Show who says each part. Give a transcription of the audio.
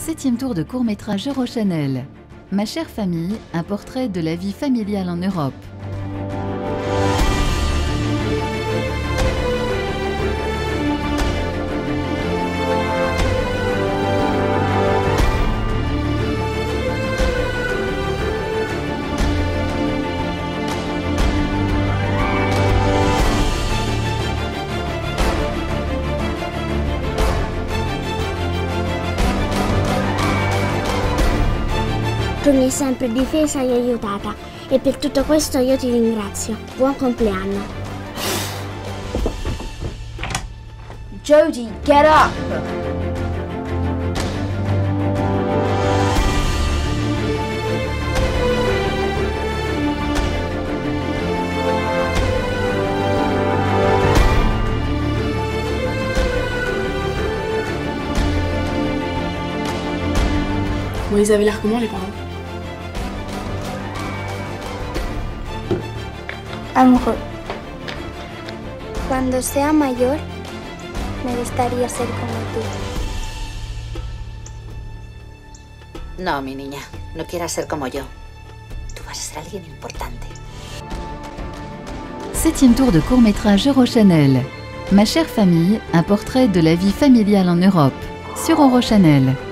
Speaker 1: Septième tour de court-métrage Eurochannel. Ma chère famille, un portrait de la vie familiale en Europe.
Speaker 2: Tu mi hai sempre difesa e aiutata e per tutto questo io ti ringrazio. Buon compleanno.
Speaker 3: Jodie, get up!
Speaker 4: Bon, ils avaient l'air comment les parents?
Speaker 2: Amoureux. Cuando sea mayor, me gustaría ser como tú.
Speaker 5: No, mi niña, no quieras ser como yo. Tú vas a ser alguien importante.
Speaker 1: Septième tour de court-métrage Eurochannel. Ma chère famille, un portrait de la vie familiale en Europe. Sur Eurochannel.